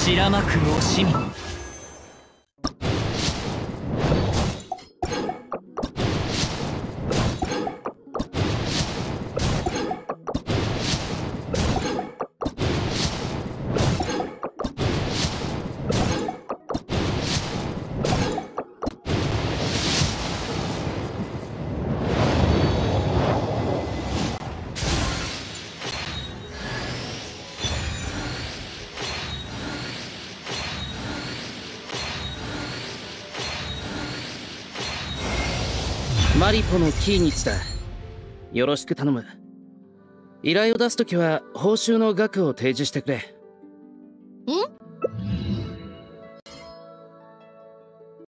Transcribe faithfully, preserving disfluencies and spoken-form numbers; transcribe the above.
白幕惜しみ。 マリポのキーニチだ。よろしく頼む。依頼を出すときは報酬の額を提示してくれ。 ん